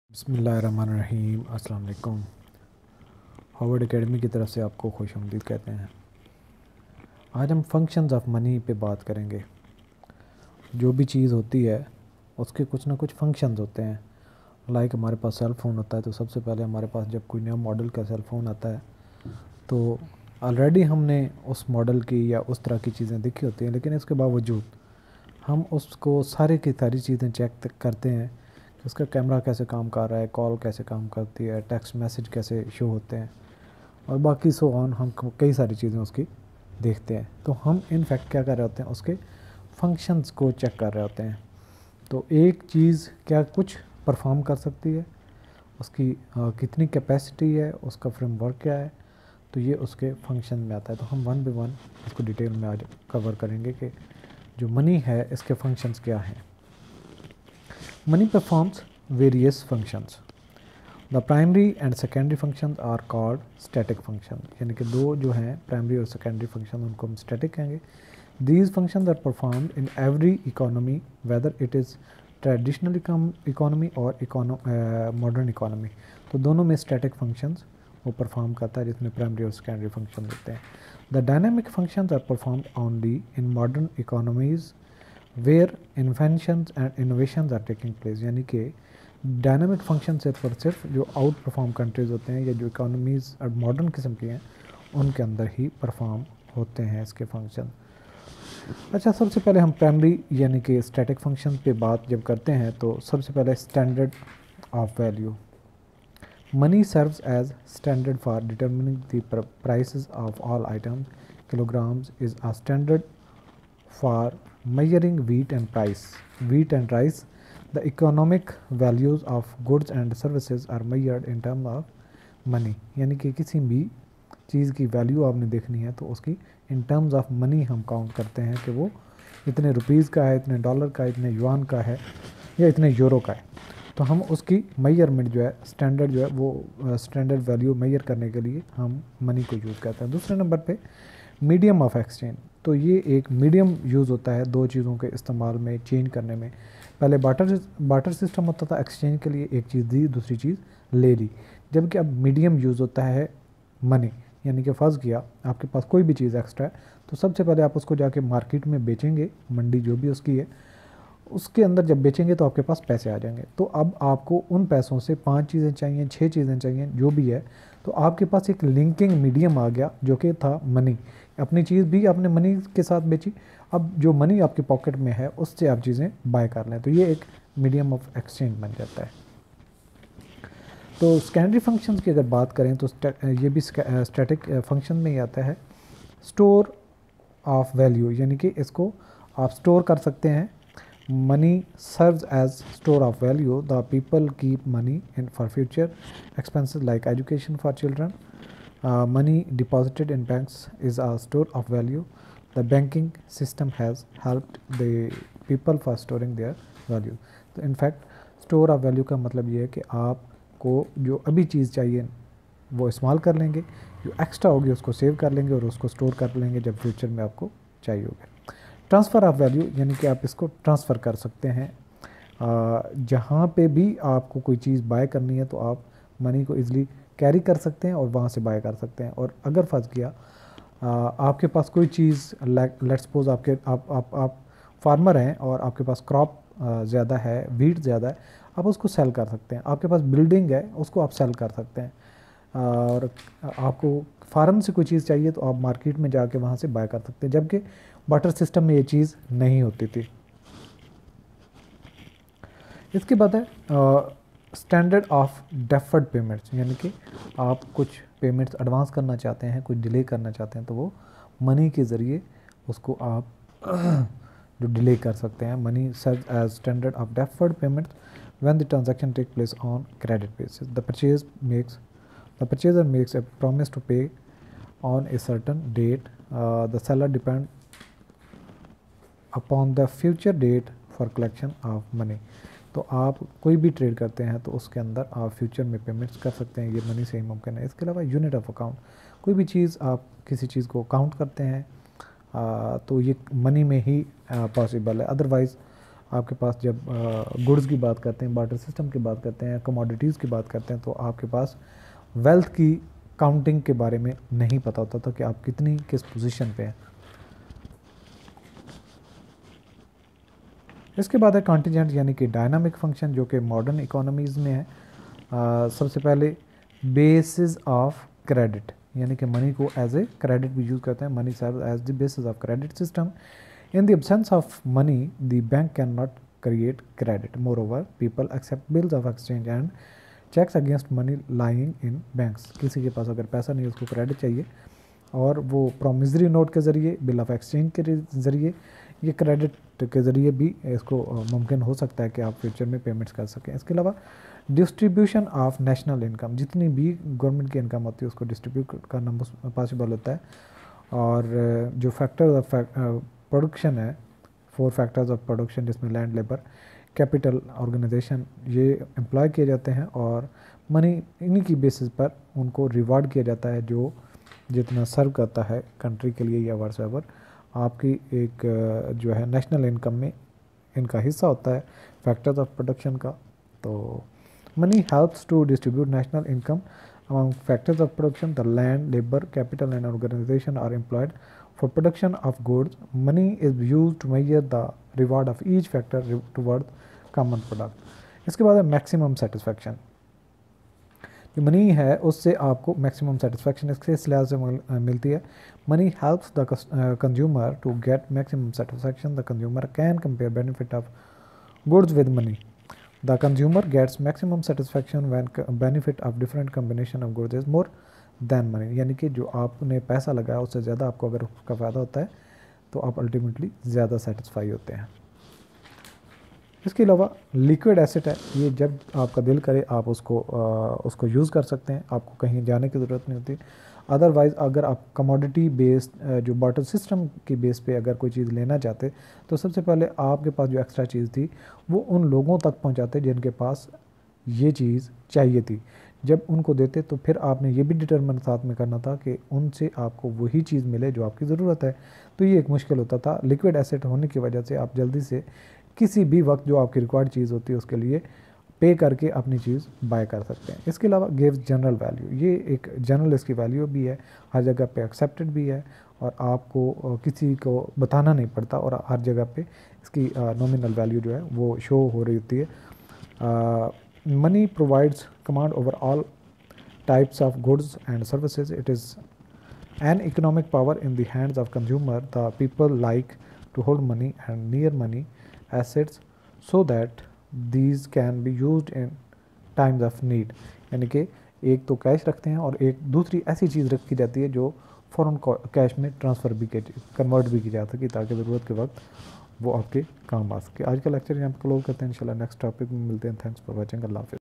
बिस्मिल्लाहिर्रहमानिर्रहीम। अस्सलाम वालेकुम। हार्वर्ड एकेडमी की तरफ से आपको खुशामदीद कहते हैं। आज हम फंक्शंस ऑफ मनी पे बात करेंगे। जो भी चीज़ होती है उसके कुछ ना कुछ फंक्शंस होते हैं। लाइक हमारे पास सेल फ़ोन होता है, तो सबसे पहले हमारे पास जब कोई नया मॉडल का सेल फ़ोन आता है तो ऑलरेडी हमने उस मॉडल की या उस तरह की चीज़ें देखी होती हैं, लेकिन इसके बावजूद हम उसको सारी की सारी चीज़ें चेक करते हैं कि उसका कैमरा कैसे काम कर रहा है, कॉल कैसे काम करती है, टेक्स्ट मैसेज कैसे शो होते हैं और बाकी सो ऑन। हम कई सारी चीज़ें उसकी देखते हैं। तो हम इन फैक्ट क्या कर रहे होते हैं, उसके फंक्शंस को चेक कर रहे होते हैं। तो एक चीज़ क्या कुछ परफॉर्म कर सकती है, उसकी कितनी कैपेसिटी है, उसका फ्रेमवर्क क्या है, तो ये उसके फंक्शन में आता है। तो हम वन बाय वन इसको डिटेल में आज कवर करेंगे कि जो मनी है इसके फंक्शंस क्या हैं। Money performs various functions. The primary and secondary function are called static function, यानी कि दो जो हैं प्राइमरी और सेकेंडरी फंक्शन, उनको हम स्टैटिक कहेंगे। These function are performed in every economy, whether it is traditional economy और मॉडर्न इकोनॉमी। तो दोनों में स्टैटिक फंक्शंस वो परफॉर्म करता है, जिसमें प्राइमरी और सेकेंडरी फंक्शन होते हैं। The dynamic functions are performed only in modern economies where inventions and innovations are taking place, यानी कि डायनामिक फंक्शन सिर्फ और सिर्फ जो आउट परफॉर्म कंट्रीज़ होते हैं या जो इकोनॉमीज़ और मॉडर्न किस्म की हैं उनके अंदर ही परफॉर्म होते हैं इसके फंक्शन। अच्छा, सबसे पहले हम प्राइमरी यानी कि स्टैटिक फंक्शन पे बात जब करते हैं तो सबसे पहले standard of value. Money serves as standard for determining the prices of all items. kilograms is a standard for measuring wheat and rice. The economic values of goods and services are measured in terms of money, यानी कि किसी भी चीज़ की value आपने देखनी है तो उसकी इन टर्म्स ऑफ मनी हम काउंट करते हैं कि वो इतने रुपीज़ का है, इतने डॉलर का है, इतने युआन का है या इतने यूरो का है। तो हम उसकी मेजरमेंट जो है स्टैंडर्ड जो है वो स्टैंडर्ड वैल्यू मेजर करने के लिए हम मनी को यूज़ करते हैं। दूसरे नंबर पे मीडियम ऑफ एक्सचेंज। तो ये एक मीडियम यूज़ होता है दो चीज़ों के इस्तेमाल में, चेंज करने में। पहले बाटर सिस्टम होता था, एक्सचेंज के लिए एक चीज़ दी दूसरी चीज़ ले ली, जबकि अब मीडियम यूज़ होता है मनी। यानी कि फ़र्ज़ किया आपके पास कोई भी चीज़ एक्स्ट्रा है तो सबसे पहले आप उसको जाके मार्केट में बेचेंगे, मंडी जो भी उसकी है उसके अंदर जब बेचेंगे तो आपके पास पैसे आ जाएंगे। तो अब आपको उन पैसों से 5 चीज़ें चाहिए, 6 चीज़ें चाहिए, जो भी है, तो आपके पास एक लिंकिंग मीडियम आ गया जो कि था मनी। अपनी चीज़ भी आपने मनी के साथ बेची, अब जो मनी आपके पॉकेट में है उससे आप चीज़ें बाय कर लें, तो ये एक मीडियम ऑफ एक्सचेंज बन जाता है। तो सेकेंडरी फंक्शंस की अगर बात करें तो ये भी स्टैटिक फंक्शन में ही आता है। स्टोर ऑफ वैल्यू, यानी कि इसको आप स्टोर कर सकते हैं। Money serves as store of value. The people keep money in for future expenses like education for children. Money deposited in banks is a store of value. The banking system has helped the people for storing their value. तो in fact store of value का मतलब ये है कि आपको जो अभी चीज़ चाहिए वो इस्तेमाल कर लेंगे, जो एक्स्ट्रा होगी उसको सेव कर लेंगे और उसको स्टोर कर लेंगे जब फ्यूचर में आपको चाहिए होगा। ट्रांसफ़र ऑफ वैल्यू, यानी कि आप इसको ट्रांसफ़र कर सकते हैं। जहाँ पे भी आपको कोई चीज़ बाय करनी है तो आप मनी को ईज़िली कैरी कर सकते हैं और वहाँ से बाय कर सकते हैं। और अगर फंस गया आपके पास कोई चीज़, लेट्स सपोज आप फार्मर हैं और आपके पास क्रॉप ज़्यादा है, वीट ज़्यादा है, आप उसको सेल कर सकते हैं। आपके पास बिल्डिंग है, उसको आप सेल कर सकते हैं। और आपको फार्म से कोई चीज़ चाहिए तो आप मार्केट में जाके वहाँ से बाय कर सकते हैं, जबकि बाटर सिस्टम में ये चीज़ नहीं होती थी। इसके बाद है स्टैंडर्ड ऑफ डेफर्ड पेमेंट्स, यानी कि आप कुछ पेमेंट्स एडवांस करना चाहते हैं, कुछ डिले करना चाहते हैं, तो वो मनी के ज़रिए उसको आप जो डिले कर सकते हैं। Money serve as standard of deferred payments when the transaction take place on credit basis. The purchaser makes a promise to pay on a certain date. The seller depend upon the future date for collection of money. तो आप कोई भी trade करते हैं तो उसके अंदर आप फ्यूचर में पेमेंट्स कर सकते हैं, ये मनी से ही मुमकिन है। इसके अलावा यूनिट ऑफ अकाउंट, कोई भी चीज़ आप किसी चीज़ को काउंट करते हैं तो ये मनी में ही पॉसिबल है। अदरवाइज़ आपके पास जब गुड्स की बात करते हैं, बार्टर सिस्टम की बात करते हैं, कमोडिटीज़ की बात करते हैं, तो आपके पास वेल्थ की काउंटिंग के बारे में नहीं पता होता था कि आप कितनी किस पोजीशन पे हैं। इसके बाद है कॉन्टिजेंट यानी कि डायनामिक फंक्शन, जो कि मॉडर्न इकोनॉमीज़ में है। सबसे पहले बेसिस ऑफ क्रेडिट, यानी कि मनी को एज ए क्रेडिट भी यूज़ करते हैं। Money serve as the basis of credit system. In the absence of money, the bank cannot create credit. Moreover, people accept bills of exchange and checks against money lying in banks. किसी के पास अगर पैसा नहीं, उसको credit चाहिए, और वो promissory note के ज़रिए, बिल ऑफ एक्सचेंज के ज़रिए, ये क्रेडिट के ज़रिए भी इसको मुमकिन हो सकता है कि आप फ्यूचर में पेमेंट्स कर सकें। इसके अलावा डिस्ट्रीब्यूशन ऑफ नेशनल इनकम, जितनी भी गवर्नमेंट की इनकम होती है उसको डिस्ट्रीब्यूट करना पॉसिबल होता है। और जो फैक्टर ऑफ प्रोडक्शन है, 4 फैक्टर्स ऑफ प्रोडक्शन, जिसमें लैंड, लेबर, कैपिटल, ऑर्गेनाइजेशन, ये एम्प्लॉय किए जाते हैं, और मनी इन्हीं की बेसिस पर उनको रिवार्ड किया जाता है जो जितना सर्व करता है कंट्री के लिए या व्हाट्सएवर आपकी एक जो है नेशनल इनकम में इनका हिस्सा होता है फैक्टर्स ऑफ प्रोडक्शन का। तो money helps to distribute national income among factors of production. The land, labour, capital and organisation are employed for production of goods. Money is used to measure the reward of each factor toward common product. इसके बाद है maximum satisfaction. जो money है उससे आपको maximum satisfaction इस लिहाज से मिलती है। Money helps the consumer to get maximum satisfaction. The consumer can compare benefit of goods with money. The consumer gets maximum satisfaction when benefit of different combination of goods is more than money, यानी कि जो आपने पैसा लगाया उससे ज़्यादा आपको अगर उसका फ़ायदा होता है तो आप अल्टीमेटली ज़्यादा सेटिस्फाई होते हैं। इसके अलावा लिक्विड एसेट है, ये जब आपका दिल करे आप उसको यूज़ कर सकते हैं, आपको कहीं जाने की ज़रूरत नहीं होती। अदरवाइज़ अगर आप कमोडिटी बेस्ड जो बार्टर सिस्टम की बेस पे अगर कोई चीज़ लेना चाहते तो सबसे पहले आपके पास जो एक्स्ट्रा चीज़ थी वो उन लोगों तक पहुँचाते जिनके पास ये चीज़ चाहिए थी। जब उनको देते तो फिर आपने ये भी डिटरमिन साथ में करना था कि उनसे आपको वही चीज़ मिले जो आपकी ज़रूरत है, तो ये एक मुश्किल होता था। लिक्विड एसेट होने की वजह से आप जल्दी से किसी भी वक्त जो आपकी रिक्वायर्ड चीज़ होती है उसके लिए पे करके अपनी चीज़ बाय कर सकते हैं। इसके अलावा गिव्स जनरल वैल्यू, ये एक जनरल इसकी वैल्यू भी है, हर जगह पे एक्सेप्टेड भी है और आपको किसी को बताना नहीं पड़ता और हर जगह पे इसकी नॉमिनल वैल्यू जो है वो शो हो रही होती है। Money provides command over all types of goods and services. It is an economic power in the hands of consumer. The people like to hold money and near money assets so that these can be used in times of need. यानी कि एक तो cash रखते हैं और एक दूसरी ऐसी चीज़ रखी जाती है जो फ़ौरन कैश में ट्रांसफ़र भी कन्वर्ट भी की जा सके ताकि ज़रूरत के वक्त वो आपके काम आ सके। आज का लेक्चर यहाँ पर क्लोज करते हैं, इंशाल्लाह नेक्स्ट टॉपिक में मिलते हैं। Thanks for watching. अल्लाह हाफ़िज़।